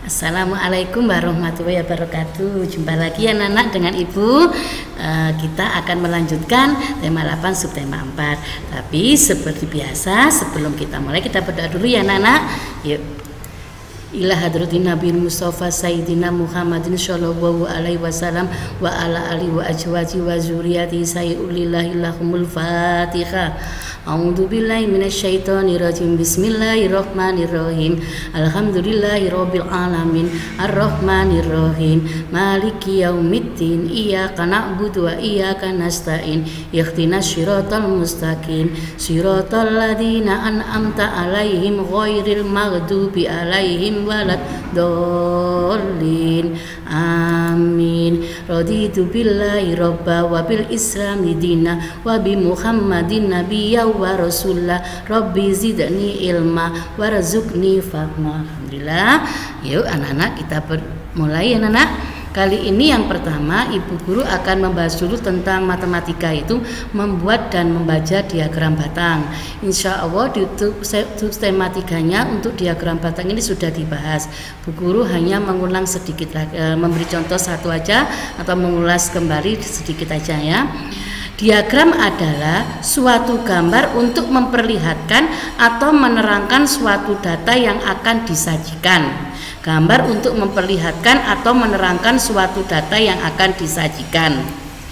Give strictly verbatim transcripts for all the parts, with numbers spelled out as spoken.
Assalamualaikum warahmatullahi wabarakatuh. Jumpa lagi ya anak-anak dengan Ibu. uh, Kita akan melanjutkan tema delapan subtema empat. Tapi seperti biasa sebelum kita mulai kita berdoa dulu ya anak-anak. Yuk. Ila hadratin Nabi Mustafa Sayyidina Muhammadin Sallallahu Alaihi Wasallam wa ala alihi wa ajwaji wa zuriyati sayyulillahi lahumul fatihah. A'udzu billahi minasyaitonir rajim. Bismillahirrahmanirrahim. Alhamdulillahi rabbil alamin arrahmanir rahim maliki yaumiddin iyyaka na'budu wa iyyaka nasta'in ihdinas siratal mustaqim siratal ladzina an'amta 'alaihim ghairil maghdubi 'alaihim walad dolin amin. Raditu billahi robba wa bil islami dina wa bi muhammadin nabiyya wa rasulullah rabbi zidni ilma warzuqni fahma. Alhamdulillah. Yuk anak-anak kita mulai ya anak-anak. Kali ini yang pertama Ibu Guru akan membahas dulu tentang matematika, itu membuat dan membaca diagram batang. Insya Allah di sistematikanya untuk diagram batang ini sudah dibahas. Bu Guru hanya mengulang sedikit, e, memberi contoh satu aja atau mengulas kembali sedikit aja ya. Diagram adalah suatu gambar untuk memperlihatkan atau menerangkan suatu data yang akan disajikan. Gambar untuk memperlihatkan atau menerangkan suatu data yang akan disajikan.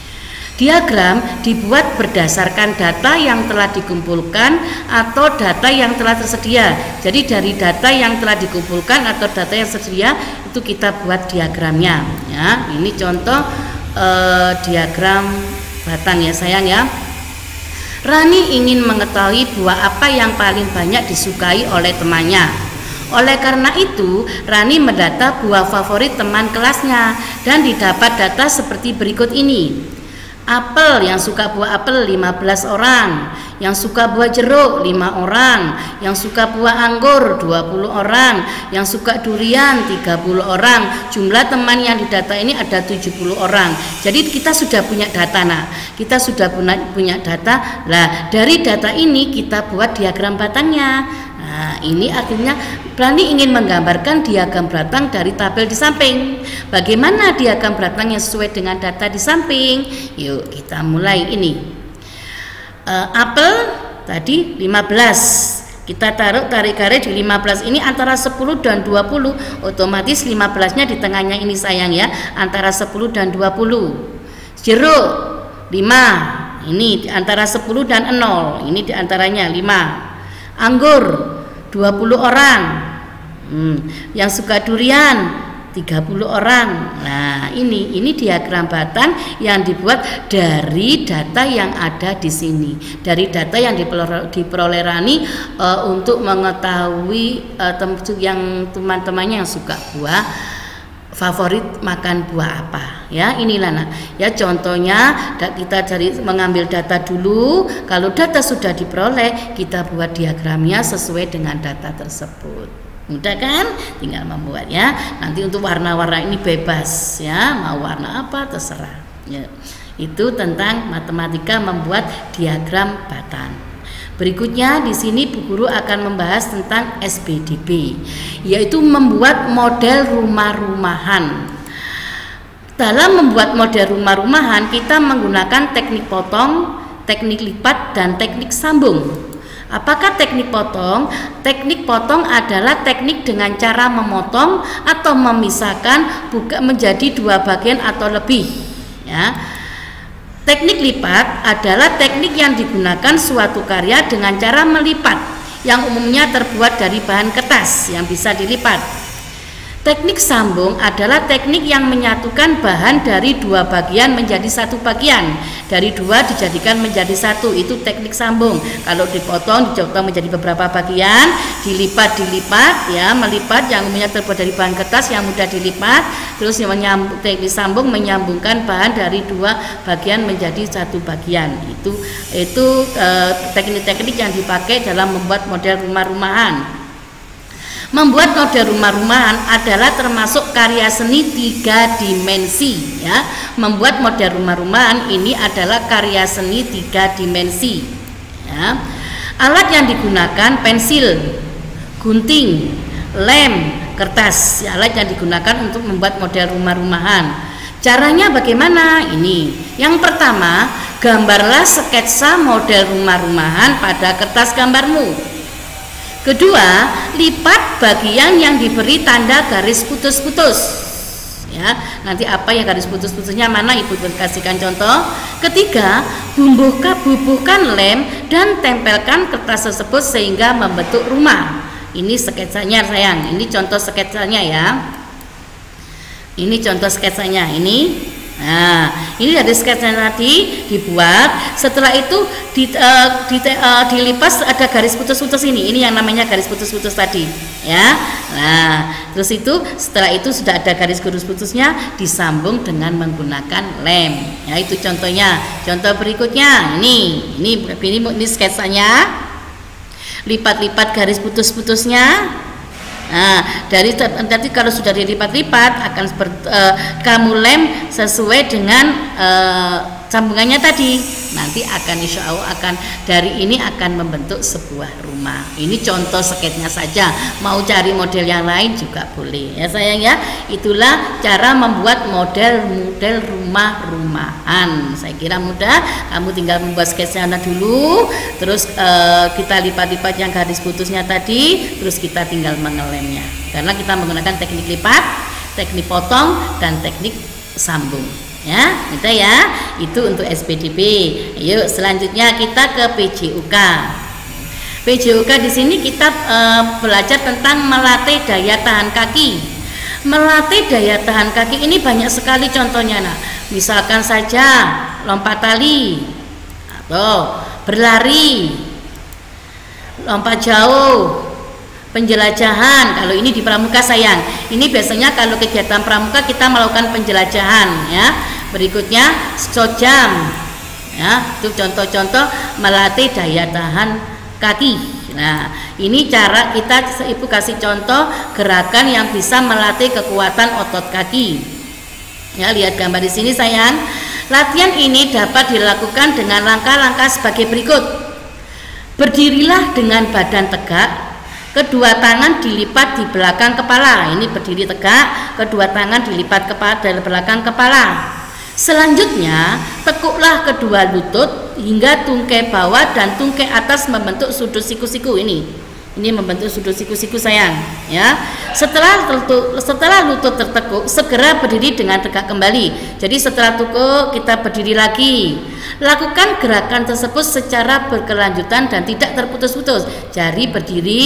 Diagram dibuat berdasarkan data yang telah dikumpulkan atau data yang telah tersedia. Jadi dari data yang telah dikumpulkan atau data yang tersedia itu kita buat diagramnya. Ya, ini contoh eh, diagram batang ya sayang ya. Rani ingin mengetahui buah apa yang paling banyak disukai oleh temannya. Oleh karena itu, Rani mendata buah favorit teman kelasnya dan didapat data seperti berikut ini. Apel, yang suka buah apel lima belas orang, yang suka buah jeruk lima orang, yang suka buah anggur dua puluh orang, yang suka durian tiga puluh orang. Jumlah teman yang didata ini ada tujuh puluh orang. Jadi kita sudah punya data, nah. Kita sudah punya punya data. Lah, dari data ini kita buat diagram batangnya. Nah, ini artinya Rani ingin menggambarkan diagram batang dari tabel di samping. Bagaimana diagram batang yang sesuai dengan data di samping? Yuk kita mulai ini. Uh, apel tadi lima belas. Kita taruh tarik garis di lima belas ini antara sepuluh dan dua puluh. Otomatis lima belasnya di tengahnya ini sayang ya, antara sepuluh dan dua puluh. Jeruk lima. Ini antara sepuluh dan nol. Ini diantaranya lima. Anggur dua puluh orang, hmm. yang suka durian tiga puluh orang. Nah ini ini diagram batang yang dibuat dari data yang ada di sini, dari data yang diperoleh Rani uh, untuk mengetahui uh, tem yang teman-temannya yang suka buah favorit makan buah apa ya. Inilah nah ya contohnya kita cari mengambil data dulu. Kalau data sudah diperoleh kita buat diagramnya sesuai dengan data tersebut. Mudah kan? Tinggal membuat ya. Nanti untuk warna-warna ini bebas ya, mau warna apa terserah ya. Itu tentang matematika membuat diagram batang. Berikutnya di sini Bu Guru akan membahas tentang S B D B, yaitu membuat model rumah-rumahan. Dalam membuat model rumah-rumahan kita menggunakan teknik potong, teknik lipat, dan teknik sambung. Apakah teknik potong? Teknik potong adalah teknik dengan cara memotong atau memisahkan bukan menjadi dua bagian atau lebih ya. Teknik lipat adalah teknik yang digunakan suatu karya dengan cara melipat yang umumnya terbuat dari bahan kertas yang bisa dilipat. Teknik sambung adalah teknik yang menyatukan bahan dari dua bagian menjadi satu bagian, dari dua dijadikan menjadi satu, itu teknik sambung. Kalau dipotong dipotong menjadi beberapa bagian, dilipat dilipat ya, melipat yang umumnya terbuat dari bahan kertas yang mudah dilipat, terus menyambung, teknik sambung menyambungkan bahan dari dua bagian menjadi satu bagian. Itu itu teknik-teknik eh, yang dipakai dalam membuat model rumah-rumahan. Membuat model rumah-rumahan adalah termasuk karya seni tiga dimensi ya. Membuat model rumah-rumahan ini adalah karya seni tiga dimensi ya. Alat yang digunakan pensil, gunting, lem, kertas, alat yang digunakan untuk membuat model rumah-rumahan. Caranya bagaimana? Ini. Yang pertama, gambarlah sketsa model rumah-rumahan pada kertas gambarmu. Kedua, lipat bagian yang diberi tanda garis putus-putus. Ya, nanti apa yang garis putus-putusnya mana Ibu kasihkan contoh. Ketiga, bubuhkan, bubuhkan lem dan tempelkan kertas tersebut sehingga membentuk rumah. Ini sketsanya sayang, ini contoh sketsanya ya. Ini contoh sketsanya ini. Nah, ini dari sketsa tadi dibuat. Setelah itu di, uh, di, uh, dilipas ada garis putus-putus ini. Ini yang namanya garis putus-putus tadi, ya. Nah, terus itu setelah itu sudah ada garis putus-putusnya disambung dengan menggunakan lem. Ya, itu contohnya. Contoh berikutnya ini, ini ini, ini sketsanya. Lipat-lipat garis putus-putusnya. Nah, dari nanti kalau sudah dilipat-lipat akan ber, uh, kamu lem sesuai dengan uh, sambungannya tadi. Nanti akan insya Allah akan dari ini akan membentuk sebuah rumah. Ini contoh sketsnya saja. Mau cari model yang lain juga boleh ya sayang ya. Itulah cara membuat model-model rumah-rumahan. Saya kira mudah. Kamu tinggal membuat sketsnya dulu. Terus uh, kita lipat-lipat yang garis putusnya tadi. Terus kita tinggal mengelemnya. Karena kita menggunakan teknik lipat, teknik potong, dan teknik sambung. Ya, kita ya, itu untuk S P D B. Yuk, selanjutnya kita ke P J U K. P J U K di sini kita e, belajar tentang melatih daya tahan kaki. Melatih daya tahan kaki ini banyak sekali contohnya. Nah, misalkan saja lompat tali atau berlari, lompat jauh, penjelajahan. Kalau ini di pramuka sayang, ini biasanya kalau kegiatan pramuka kita melakukan penjelajahan ya. Berikutnya short jump ya, itu contoh-contoh melatih daya tahan kaki. Nah, ini cara kita, Ibu kasih contoh gerakan yang bisa melatih kekuatan otot kaki ya. Lihat gambar di sini sayang. Latihan ini dapat dilakukan dengan langkah-langkah sebagai berikut. Berdirilah dengan badan tegak, kedua tangan dilipat di belakang kepala. Ini berdiri tegak, kedua tangan dilipat kepala dari belakang kepala. Selanjutnya, tekuklah kedua lutut hingga tungkai bawah dan tungkai atas membentuk sudut siku-siku ini. Ini membentuk sudut siku-siku sayang, ya. Setelah lutut, setelah lutut tertekuk, segera berdiri dengan tegak kembali. Jadi setelah tekuk kita berdiri lagi. Lakukan gerakan tersebut secara berkelanjutan dan tidak terputus-putus. Jadi berdiri,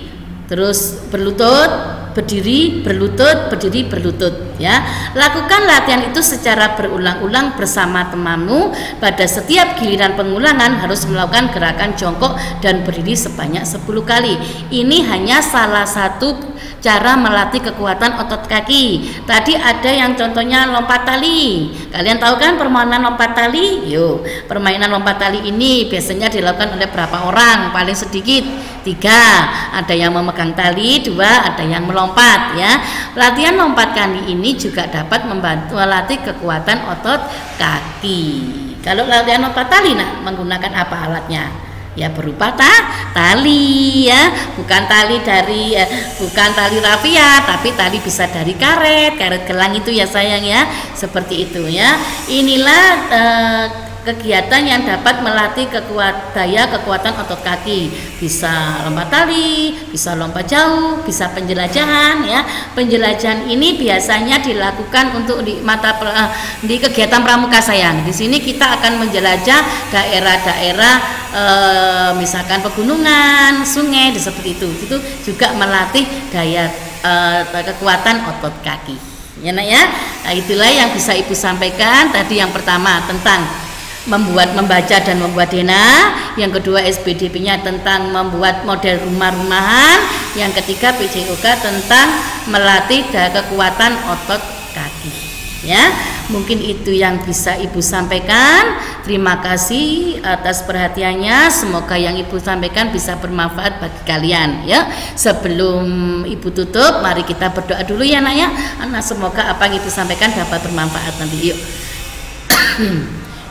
terus berlutut, berdiri, berlutut, berdiri, berlutut ya. Lakukan latihan itu secara berulang-ulang bersama temanmu. Pada setiap giliran pengulangan harus melakukan gerakan jongkok dan berdiri sebanyak sepuluh kali. Ini hanya salah satu cara melatih kekuatan otot kaki. Tadi ada yang contohnya lompat tali. Kalian tahu kan permainan lompat tali? Yuk, permainan lompat tali ini biasanya dilakukan oleh berapa orang? Paling sedikit tiga. Ada yang memegang tali, dua, ada yang melompat ya. Latihan lompat kali ini juga dapat membantu melatih kekuatan otot kaki. Kalau latihan lompat tali, nah menggunakan apa alatnya? Ya berupa ta, tali ya, bukan tali dari eh, bukan tali rafia, tapi tali bisa dari karet, karet gelang itu ya sayang ya, seperti itu ya. Inilah eh, kegiatan yang dapat melatih kekuatan daya kekuatan otot kaki. Bisa lompat tali, bisa lompat jauh, bisa penjelajahan ya. Penjelajahan ini biasanya dilakukan untuk di mata di kegiatan pramuka sayang. Di sini kita akan menjelajah daerah-daerah e, misalkan pegunungan, sungai, seperti itu. Itu juga melatih daya e, kekuatan otot kaki. Ya nak ya. Nah, itulah yang bisa Ibu sampaikan tadi. Yang pertama tentang membuat membaca dan membuat dena, yang kedua S P D B-nya tentang membuat model rumah-rumahan, yang ketiga P J U K tentang melatih kekuatan otot kaki. Ya, mungkin itu yang bisa Ibu sampaikan. Terima kasih atas perhatiannya. Semoga yang Ibu sampaikan bisa bermanfaat bagi kalian. Ya, sebelum Ibu tutup, mari kita berdoa dulu ya nak ya. Nah, semoga apa yang Ibu sampaikan dapat bermanfaat nanti. Yuk.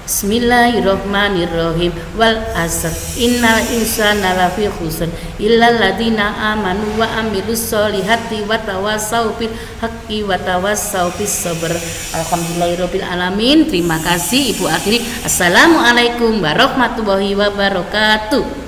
Bismillahirrahmanirrahim. Wal asr innal insana lafi khusr illal ladzina amanu wa amilus solihati wa tawassaw bil haqqi wa tawassaw bis sabr. Alhamdulillahirabbil alamin. Terima kasih Ibu akhiri. Assalamualaikum warahmatullahi wabarakatuh.